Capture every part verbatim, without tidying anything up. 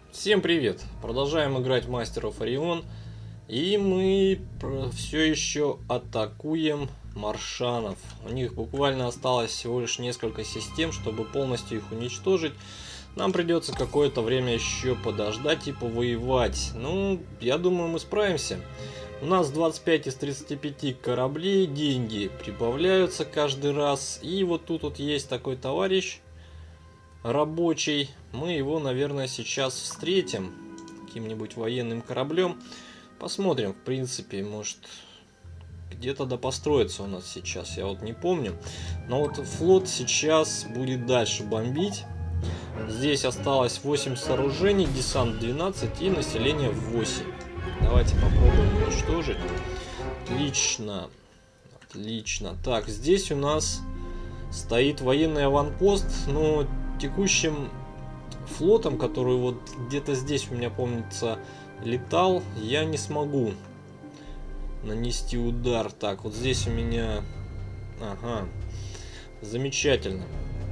Всем привет! Продолжаем играть в Master of Orion. И мы все еще атакуем маршанов. У них буквально осталось всего лишь несколько систем, чтобы полностью их уничтожить. Нам придется какое-то время еще подождать и повоевать. Ну, я думаю, мы справимся. У нас двадцать пять из тридцати пяти кораблей, деньги прибавляются каждый раз. И вот тут вот есть такой товарищ рабочий. Мы его, наверное, сейчас встретим каким-нибудь военным кораблем. Посмотрим, в принципе, может, где-то да построится у нас сейчас, я вот не помню. Но вот флот сейчас будет дальше бомбить. Здесь осталось восемь сооружений, десант двенадцать и население восемь. Давайте попробуем уничтожить. Отлично. Отлично. Так, здесь у нас стоит военный аванпост, но текущим флотом, который вот где-то здесь у меня, помнится, летал, я не смогу нанести удар. Так, вот здесь у меня... Ага. Замечательно.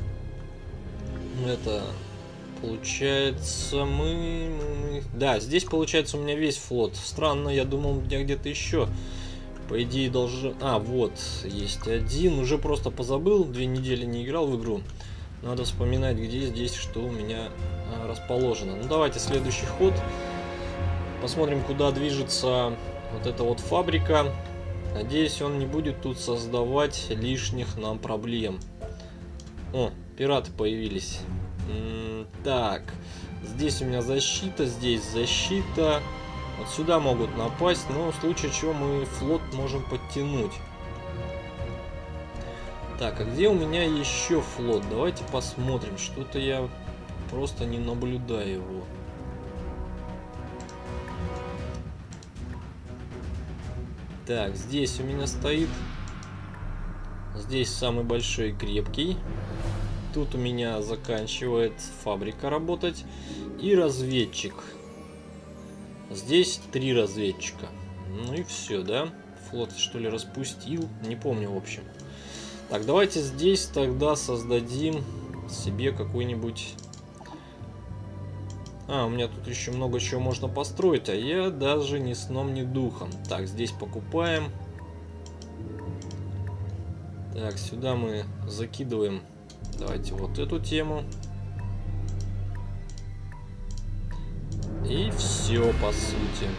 Это получается мы, мы... Да, здесь получается у меня весь флот. Странно, я думал, у меня где-то еще. По идее должен... А, вот, есть один. Уже просто позабыл, две недели не играл в игру. Надо вспоминать, где здесь, что у меня а, расположено. Ну, давайте следующий ход. Посмотрим, куда движется вот эта вот фабрика. Надеюсь, он не будет тут создавать лишних нам проблем. О, пираты появились. М-м, так, здесь у меня защита, здесь защита. Вот сюда могут напасть, но в случае чего мы флот можем подтянуть. Так, а где у меня еще флот? Давайте посмотрим. Что-то я просто не наблюдаю его. Так, здесь у меня стоит. Здесь самый большой и крепкий. Тут у меня заканчивает фабрика работать. И разведчик. Здесь три разведчика. Ну и все, да? Флот, что ли, распустил? Не помню, в общем. Так, давайте здесь тогда создадим себе какой-нибудь... А, у меня тут еще много чего можно построить, а я даже ни сном, ни духом. Так, здесь покупаем. Так, сюда мы закидываем, давайте, вот эту тему. И все, по сути.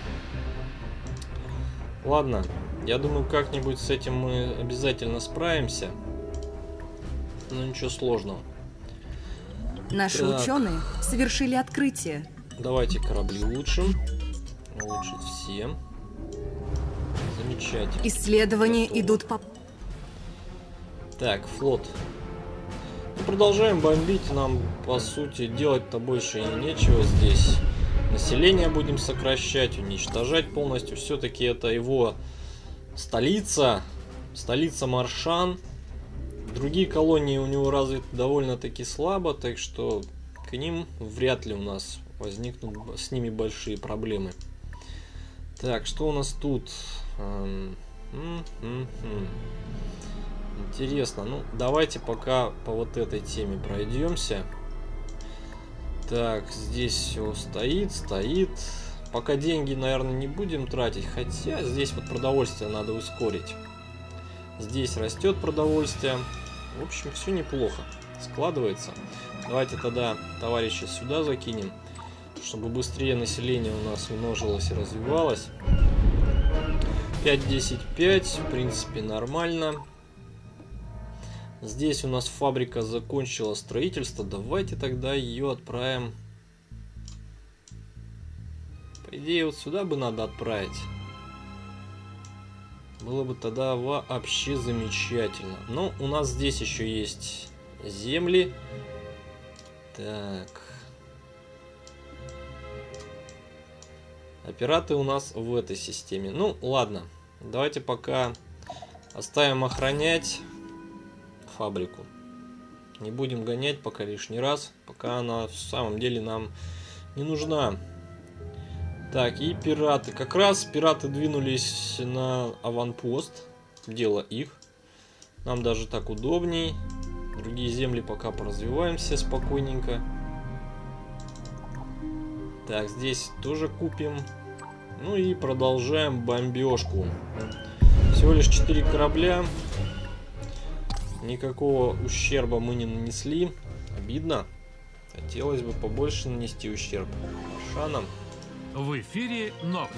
Ладно, я думаю, как-нибудь с этим мы обязательно справимся. Но ничего сложного. Наши так. ученые совершили открытие. Давайте корабли улучшим. Улучшить все. Замечательно. Исследования Готово. идут по... Так, флот. Мы продолжаем бомбить. Нам, по сути, делать-то больше и нечего здесь. Население будем сокращать, уничтожать полностью. Все-таки это его столица. Столица Маршан. Другие колонии у него развиты довольно-таки слабо, так что к ним вряд ли у нас возникнут с ними большие проблемы. Так, что у нас тут? Интересно. Ну, давайте пока по вот этой теме пройдемся. Так, здесь все стоит, стоит. Пока деньги, наверное, не будем тратить. Хотя здесь вот продовольствие надо ускорить. Здесь растет продовольствие. В общем, все неплохо складывается. Давайте тогда, товарищи, сюда закинем, чтобы быстрее население у нас множилось и развивалось. пять десять пять, в принципе, нормально. Здесь у нас фабрика закончила строительство. Давайте тогда ее отправим. По идее, вот сюда бы надо отправить. Было бы тогда вообще замечательно. Но у нас здесь еще есть земли. Так. А пираты у нас в этой системе. Ну, ладно. Давайте пока оставим охранять фабрику. Не будем гонять пока лишний раз. Пока она в самом деле нам не нужна. Так, и пираты. Как раз пираты двинулись на аванпост. Дело их. Нам даже так удобней. Другие земли пока поразвиваемся спокойненько. Так, здесь тоже купим. Ну и продолжаем бомбежку. Всего лишь четыре корабля. Никакого ущерба мы не нанесли. Обидно. Хотелось бы побольше нанести ущерб маршанам. В эфире Нокс.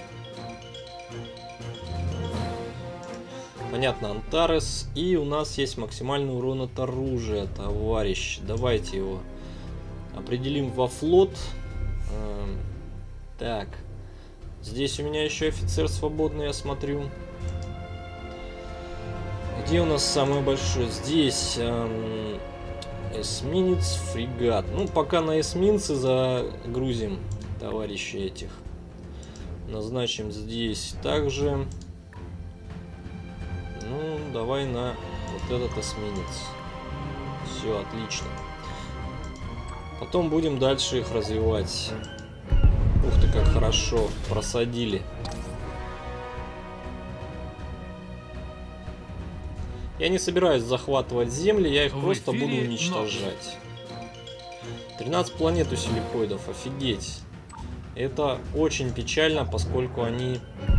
Понятно, Антарес. И у нас есть максимальный урон от оружия, товарищ. Давайте его определим во флот. Эм, так. Здесь у меня еще офицер свободный, я смотрю. Где у нас самый большой? Здесь эм, эсминец, фрегат. Ну, пока на эсминцы загрузим товарищи этих. Назначим здесь также. Ну, давай на вот этот эсминец. Все, отлично. Потом будем дальше их развивать. Ух ты, как хорошо просадили. Я не собираюсь захватывать земли, я их В просто буду эфире уничтожать. тринадцать планет у селипоидов, офигеть. Это очень печально, поскольку они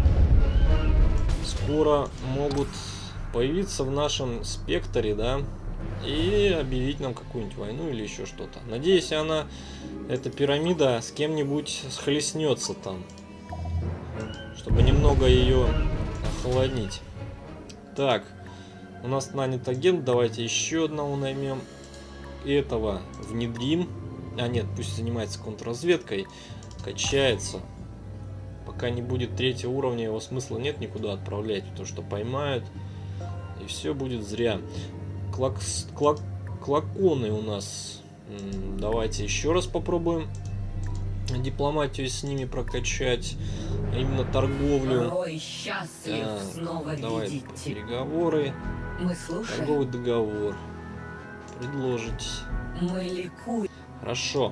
скоро могут появиться в нашем спектре, да, и объявить нам какую-нибудь войну или еще что-то. Надеюсь, она, эта пирамида, с кем-нибудь схлестнется там, чтобы немного ее охладнить. Так, у нас нанят агент, давайте еще одного наймем. Этого внедрим. А нет, пусть занимается контрразведкой, качается. Пока не будет третьего уровня, его смысла нет никуда отправлять, потому что поймают, и все будет зря. Клак... Клак... Клаконы у нас. Давайте еще раз попробуем дипломатию с ними прокачать, а именно торговлю. Ой, счастлив А, снова давай видеть тебя. переговоры. Мы слушаем, Торговый договор. Предложить. мы ликуем. Хорошо.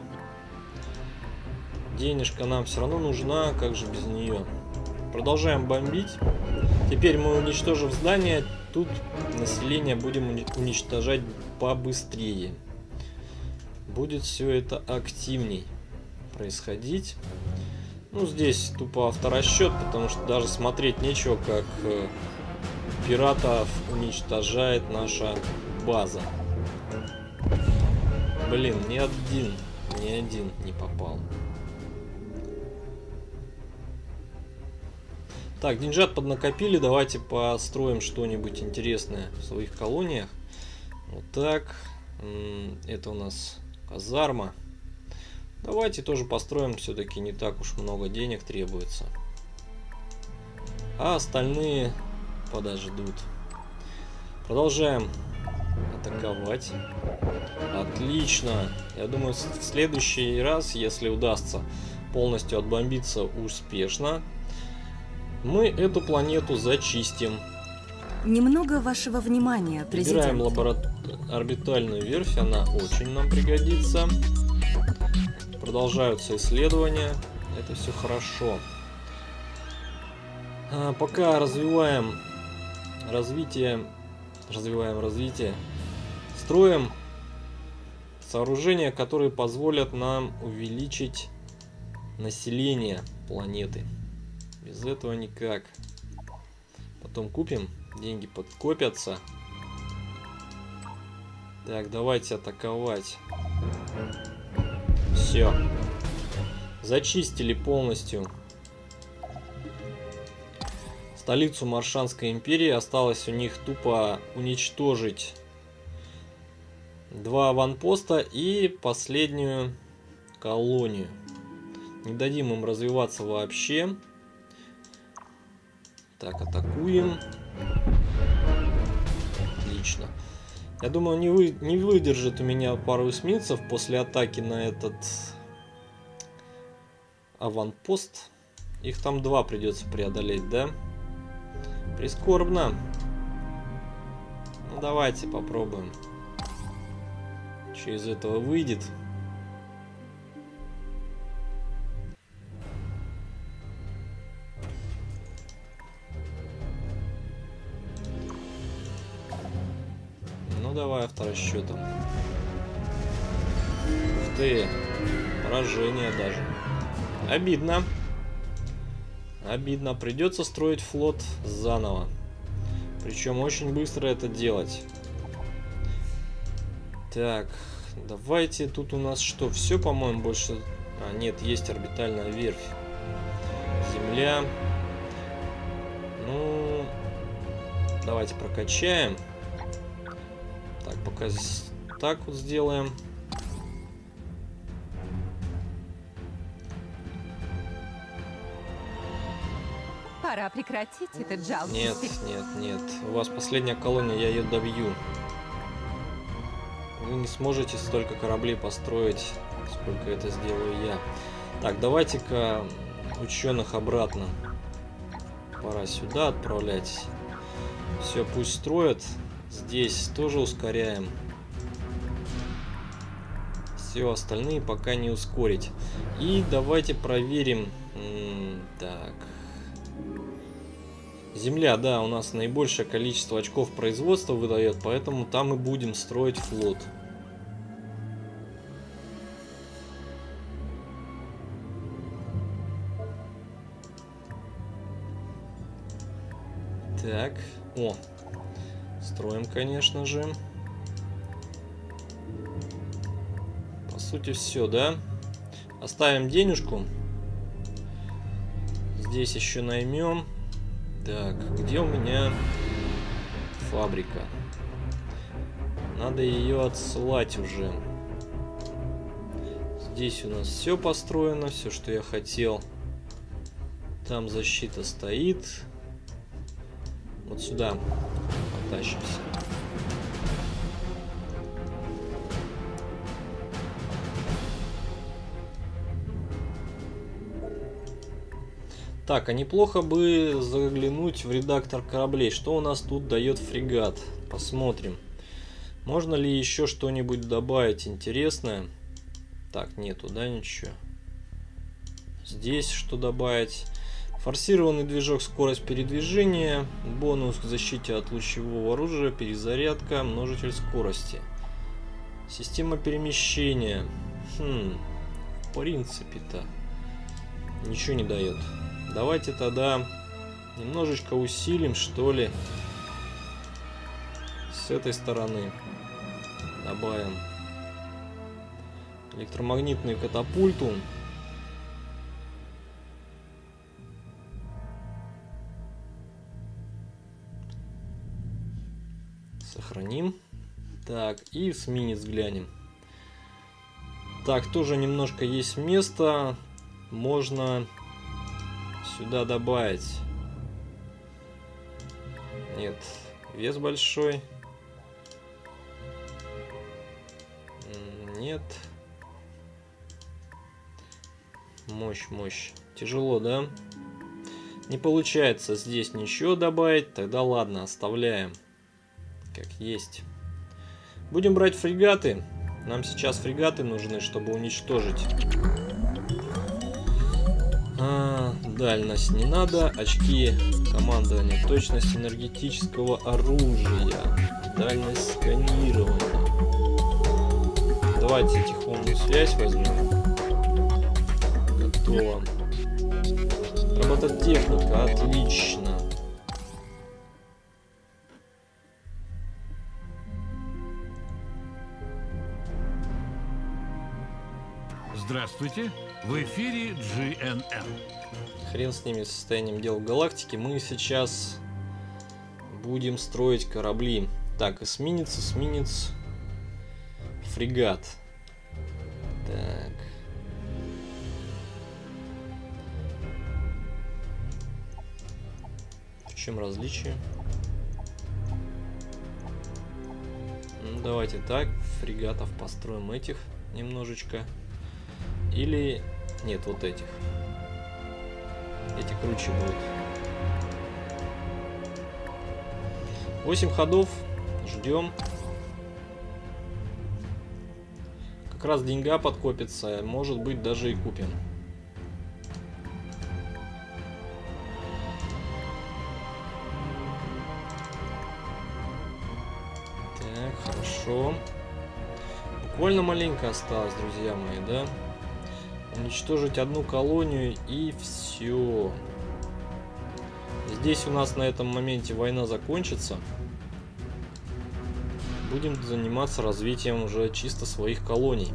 Денежка нам все равно нужна, как же без нее. Продолжаем бомбить. Теперь мы, уничтожив здание, тут население будем уничтожать побыстрее. Будет все это активней происходить. Ну, здесь тупо авторасчет, потому что даже смотреть нечего, как э, пиратов уничтожает наша база. Блин, ни один, ни один не попал. Так, деньжат поднакопили, давайте построим что-нибудь интересное в своих колониях. Вот так. Это у нас казарма. Давайте тоже построим, все-таки не так уж много денег требуется. А остальные подождут. Продолжаем атаковать. Отлично. Я думаю, в следующий раз, если удастся полностью отбомбиться успешно, мы эту планету зачистим. Немного вашего внимания, Выбираем президент. лабора... орбитальную верфь, она очень нам пригодится. Продолжаются исследования, это все хорошо. А пока развиваем развитие, развиваем развитие, строим сооружения, которые позволят нам увеличить население планеты. Без этого никак. Потом купим, деньги подкопятся. Так, давайте атаковать. Все. Зачистили полностью столицу Маршанской империи. Осталось у них тупо уничтожить два аванпоста и последнюю колонию. Не дадим им развиваться вообще. Так, атакуем. Отлично. Я думаю, не, вы, не выдержит у меня пару эсминцев после атаки на этот аванпост. Их там два придется преодолеть, да? Прискорбно. Ну, давайте попробуем. Что из этого выйдет? Ну давай авторасчетом. Ух ты, поражение даже. Обидно. Обидно. Придется строить флот заново. Причем очень быстро это делать. Так, давайте. Тут у нас что? Все, по-моему, больше... А, нет, есть орбитальная верфь. Земля. Ну, давайте прокачаем. Так, пока здесь так вот сделаем. Пора прекратить этот жалкий Нет, спектакль. нет, нет. У вас последняя колония, я ее добью. Вы не сможете столько кораблей построить, сколько это сделаю я. Так, давайте-ка ученых обратно. Пора сюда отправлять. Все, пусть строят. Здесь тоже ускоряем. Все, остальные пока не ускорить. И давайте проверим. М-м, так. Земля, да, у нас наибольшее количество очков производства выдает, поэтому там и будем строить флот. Так, о, строим, конечно же. По сути, все, да? Оставим денежку. Здесь еще наймем. Так, где у меня фабрика? Надо ее отсылать уже. Здесь у нас все построено, все, что я хотел. Там защита стоит. Вот сюда потащимся. Так, а неплохо бы заглянуть в редактор кораблей. Что у нас тут дает фрегат? Посмотрим. Можно ли еще что-нибудь добавить интересное? Так, нету, да, ничего. Здесь что добавить? Форсированный движок, скорость передвижения, бонус к защите от лучевого оружия, перезарядка, множитель скорости. Система перемещения. Хм, в принципе-то ничего не дает. Давайте тогда немножечко усилим, что ли, с этой стороны. Добавим электромагнитную катапульту. Сохраним. Так, и эсминец глянем. Так, тоже немножко есть место. Можно сюда добавить. Нет, вес большой. Нет. Мощь, мощь. Тяжело, да? Не получается здесь ничего добавить. Тогда ладно, оставляем. Как есть. Будем брать фрегаты. Нам сейчас фрегаты нужны, чтобы уничтожить. А, дальность не надо. Очки командования. Точность энергетического оружия. Дальность сканирования. Давайте тихонную связь возьмем. Готово. Робототехника. Отлично. Здравствуйте, в эфире джи эн эн. Хрен с ними, состоянием дел в галактике. Мы сейчас будем строить корабли. Так, эсминец, эсминец, фрегат. Так. В чем различие? Ну, давайте так, фрегатов построим этих немножечко. Или... Нет, вот этих. Эти круче будут. восемь ходов. Ждем. Как раз деньга подкопится. Может быть, даже и купим. Так, хорошо. Буквально маленько осталось, друзья мои, да? Уничтожить одну колонию и все. Здесь у нас на этом моменте война закончится. Будем заниматься развитием уже чисто своих колоний.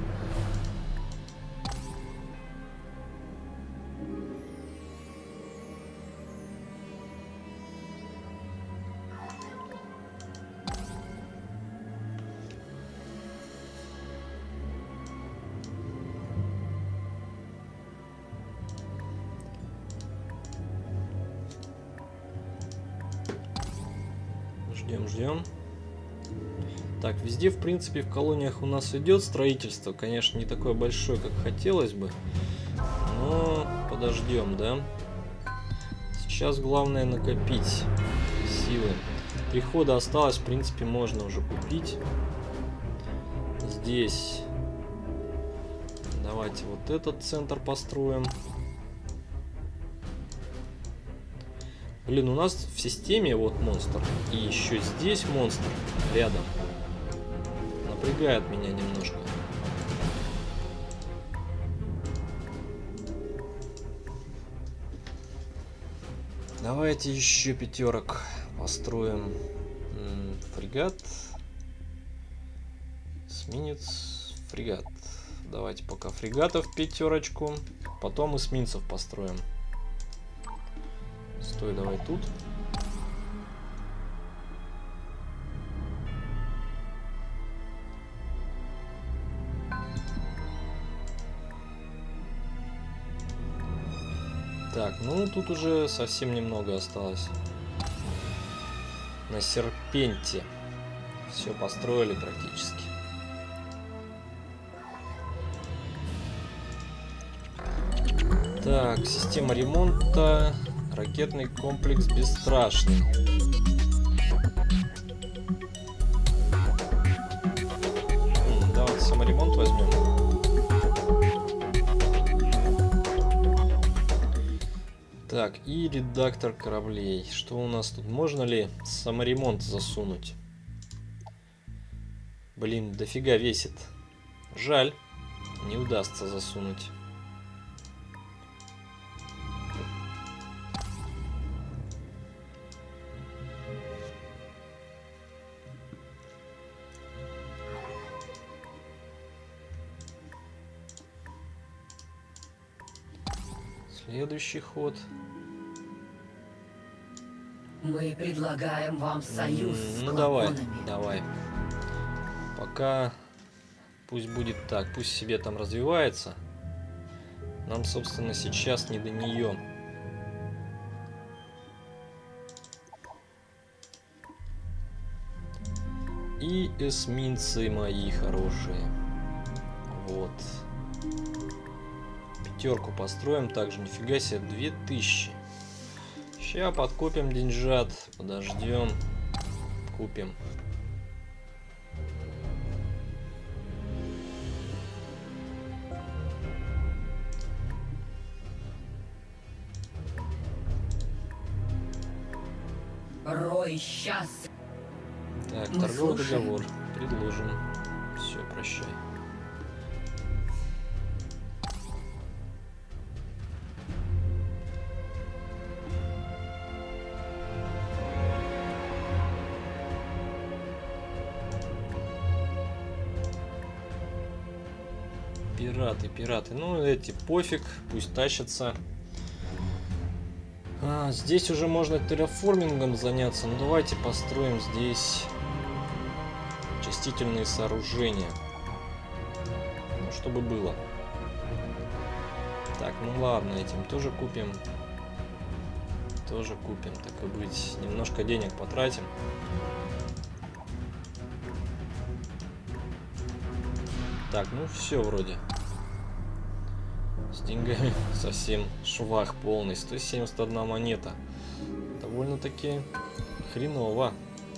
Ждем, ждем. Так, везде, в принципе, в колониях у нас идет строительство. Конечно, не такое большое, как хотелось бы. Но подождем, да? Сейчас главное накопить силы. Три хода осталось, в принципе, можно уже купить. Здесь давайте вот этот центр построим. Блин, у нас в системе вот монстр. И еще здесь монстр рядом. Напрягает меня немножко. Давайте еще пятерок построим. М-м, фрегат. Эсминец. Фрегат. Давайте пока фрегатов пятерочку. Потом эсминцев построим. Стой, давай тут. Так, ну тут уже совсем немного осталось. На серпенте все построили практически. Так, система ремонта. Ракетный комплекс бесстрашный. М, давайте саморемонт возьмем. Так, и редактор кораблей. Что у нас тут? Можно ли саморемонт засунуть? Блин, дофига весит. Жаль, не удастся засунуть. Следующий ход. Мы предлагаем вам союз с Ну давай, клоунами. давай. Пока пусть будет так, пусть себе там развивается. Нам, собственно, сейчас не до нее. И эсминцы мои хорошие. Вот. Пятерку построим. Также нифига себе, две тысячи. Сейчас подкопим деньжат. Подождем. Купим. Рой счастлив. Так, Мы торговый слушаем. договор. Предложим. Все, прощай. Пираты, пираты. Ну, эти пофиг, пусть тащатся. А, здесь уже можно терраформингом заняться. Ну, давайте построим здесь очистительные сооружения. Ну, чтобы было. Так, ну ладно, этим тоже купим. Тоже купим, так и быть. Немножко денег потратим. Так, ну все вроде. С деньгами совсем швах полный. сто семьдесят одна монета. Довольно-таки хреново.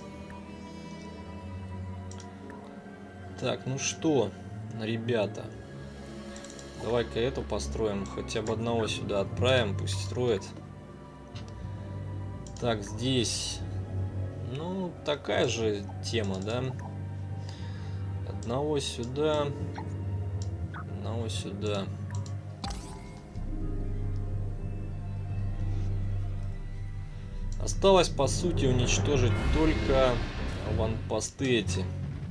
Так, ну что, ребята. Давай-ка эту построим. Хотя бы одного сюда отправим. Пусть строит. Так, здесь... Ну, такая же тема, да? Одного сюда. Одного сюда. Осталось, по сути, уничтожить только аванпосты эти.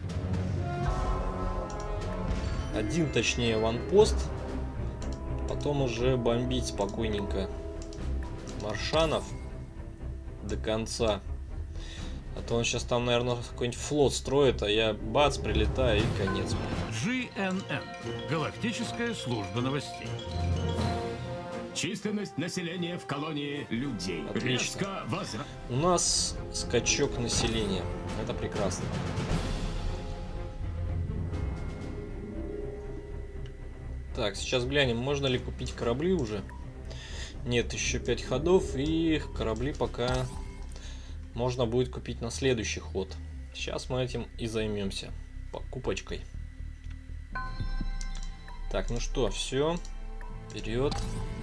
Один, точнее, аванпост. Потом уже бомбить спокойненько Маршанов до конца. А то он сейчас там, наверное, какой-нибудь флот строит, а я бац, прилетаю и конец. джи эн эн. Галактическая служба новостей. Численность населения в колонии людей. Отлично. Возра... У нас скачок населения. Это прекрасно. Так, сейчас глянем, можно ли купить корабли уже. Нет, еще пять ходов, и корабли пока можно будет купить на следующий ход. Сейчас мы этим и займемся. Покупочкой. Так, ну что, все. Вперед.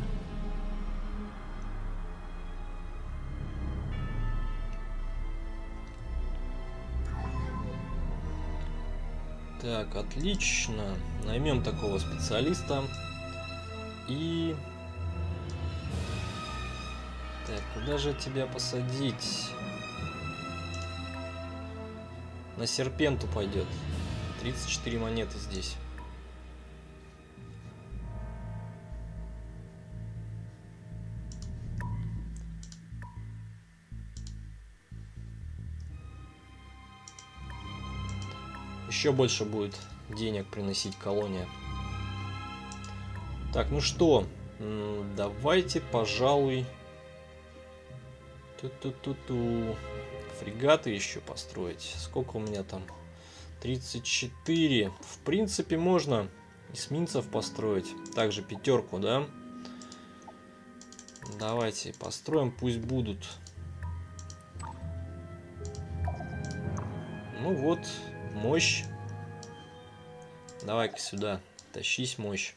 Так, отлично. Наймем такого специалиста. И... Так, куда же тебя посадить? На Серпенту пойдет. тридцать четыре монеты здесь. Еще больше будет денег приносить колония. Так, ну что, давайте, пожалуй, ту-ту-ту-ту, фрегаты еще построить. Сколько у меня там? тридцать четыре. В принципе, можно эсминцев построить. Также пятерку, да? Давайте построим, пусть будут. Ну вот. Мощь. Давай-ка сюда. Тащись, мощь.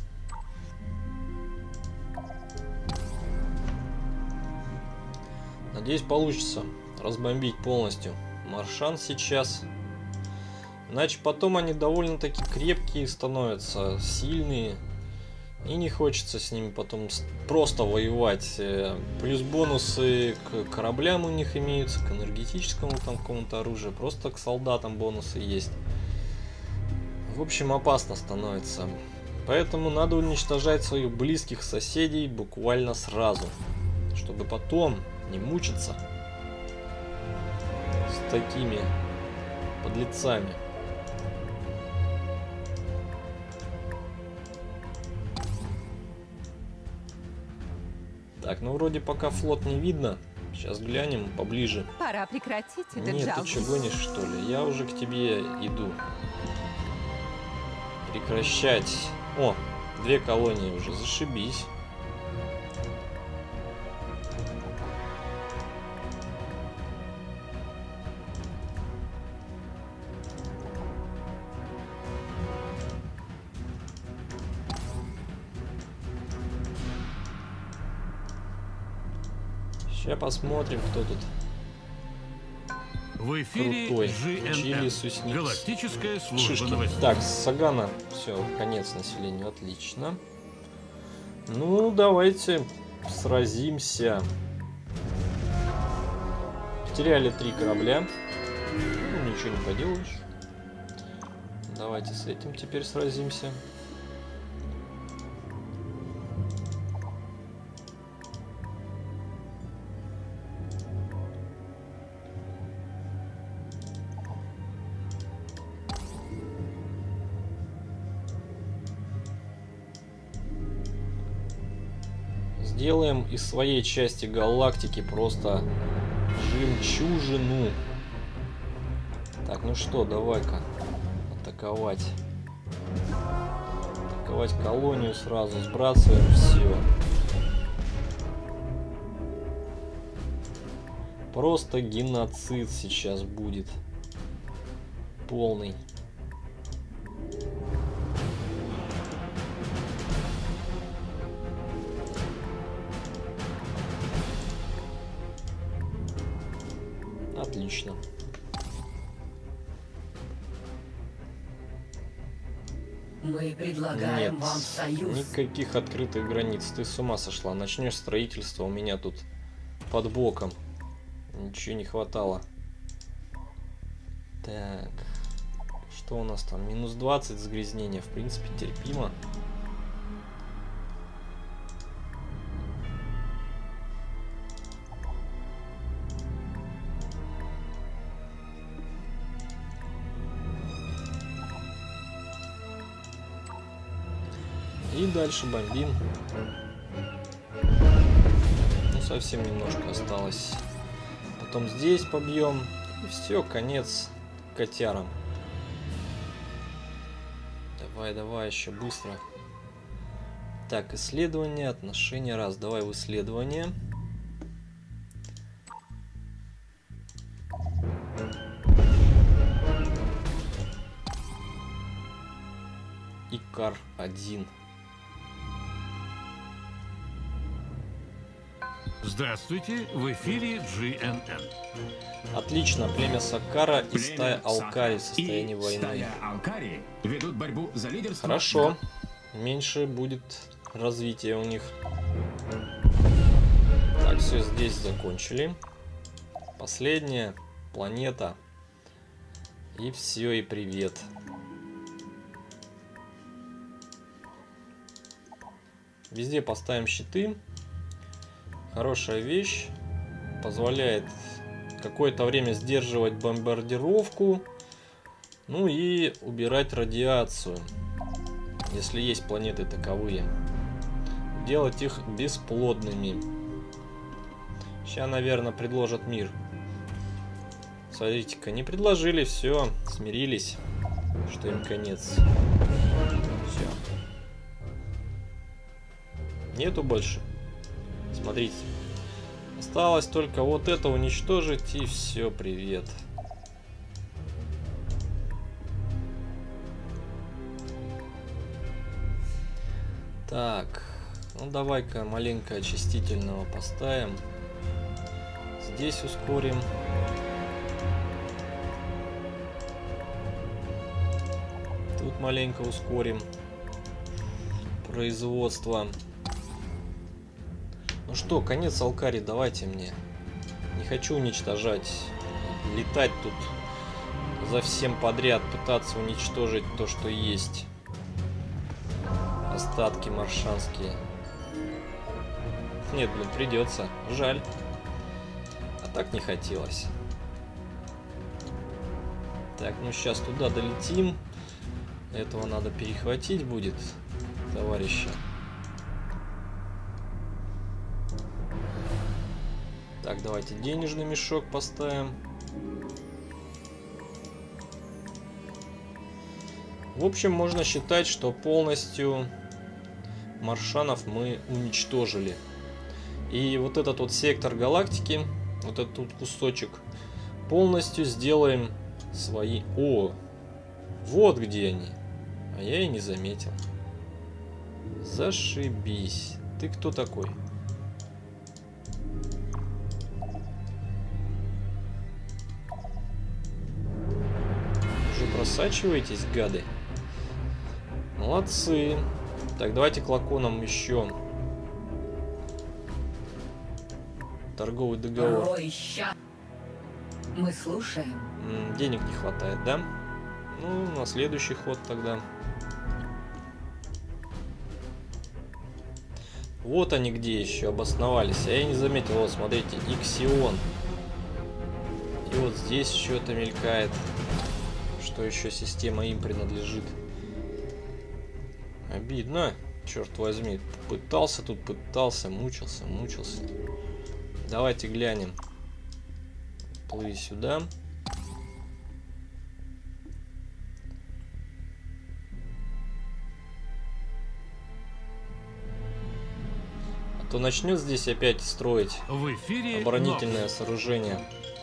Надеюсь, получится разбомбить полностью Маршан сейчас. Иначе потом они довольно-таки крепкие становятся, сильные. И не хочется с ними потом просто воевать. Плюс бонусы к кораблям у них имеются, к энергетическому там какому-то оружию. Просто к солдатам бонусы есть. В общем, опасно становится. Поэтому надо уничтожать своих близких соседей буквально сразу. Чтобы потом не мучиться с такими подлецами. Так, ну вроде пока флот не видно. Сейчас глянем поближе. Пора прекратить этот Нет, жалость. ты что, гонишь, что ли? Я уже к тебе иду. Прекращать. О, две колонии уже, зашибись. Сейчас посмотрим, кто тут В эфире крутой. джи эн эн. Чилис Усникс. Галактическая служба Шишки. новостей. Так, Сагана. Все, конец населению. Отлично. Ну, давайте сразимся. Потеряли три корабля. Ну, ничего не поделаешь. Давайте с этим теперь сразимся. Сделаем из своей части галактики просто жемчужину. Так, ну что, давай-ка атаковать. Атаковать колонию сразу, сбрасываем все. Просто геноцид сейчас будет. Полный. Отлично. Мы предлагаем Нет, вам союз. никаких открытых границ. Ты с ума сошла. Начнешь строительство у меня тут под боком. Ничего не хватало. Так. Что у нас там? Минус двадцать загрязнения. В принципе, терпимо. И дальше бомбим. Ну, совсем немножко осталось. Потом здесь побьем. И все, конец котярам. Давай, давай, еще быстро. Так, исследование, отношения. Раз, давай в исследование. Икар один. Здравствуйте, в эфире джи эн эн. Отлично, племя Сакара и Племя стая Алкари в Сакара состоянии и войны. стая Алкари ведут борьбу за лидерство. Хорошо. Меньше будет развития у них. Так, все, здесь закончили. Последняя планета. И все, и привет. Везде поставим щиты. Хорошая вещь. Позволяет какое-то время сдерживать бомбардировку. Ну и убирать радиацию. Если есть планеты таковые. Делать их бесплодными. Сейчас, наверное, предложат мир. Смотрите-ка, не предложили, все, смирились, что им конец. Все. Нету больше. Смотрите. Осталось только вот это уничтожить, и все, привет. Так, ну давай-ка маленько очистительного поставим. Здесь ускорим. Тут маленько ускорим производство. Ну что, конец Алкари, давайте мне. Не хочу уничтожать. Летать тут за всем подряд, пытаться уничтожить то, что есть. Остатки маршанские. Нет, блин, придется. Жаль. А так не хотелось. Так, ну сейчас туда долетим. Этого надо перехватить будет, товарища. Так, давайте денежный мешок поставим. В общем, можно считать, что полностью маршанов мы уничтожили. И вот этот вот сектор галактики, вот этот вот кусочек, полностью сделаем свои... О, вот где они. А я и не заметил. Зашибись. Ты кто такой? Уже просачиваетесь, гады? Молодцы. Так, давайте к лаконам еще. Торговый договор. Ройща. Мы слушаем. М, денег не хватает, да? Ну, на следующий ход тогда. Вот они где еще обосновались. А я не заметил. Вот, смотрите, Иксион. И вот здесь что-то мелькает. Что еще система им принадлежит. Обидно. Черт возьми. Пытался тут, пытался, мучился, мучился. Давайте глянем. Плыви сюда. То начнет здесь опять строить В эфире оборонительное сооружение.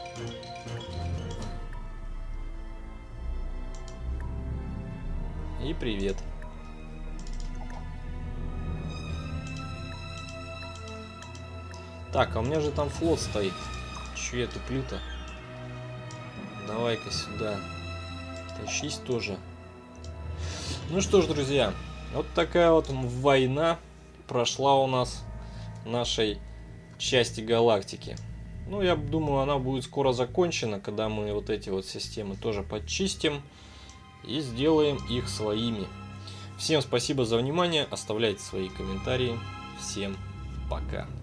И привет. Так, а у меня же там флот стоит. Че я туплю-то? Давай-ка сюда. Тащись тоже. Ну что ж, друзья, вот такая вот война прошла у нас в нашей части галактики. Ну, я думаю, она будет скоро закончена, когда мы вот эти вот системы тоже подчистим и сделаем их своими. Всем спасибо за внимание, оставляйте свои комментарии. Всем пока.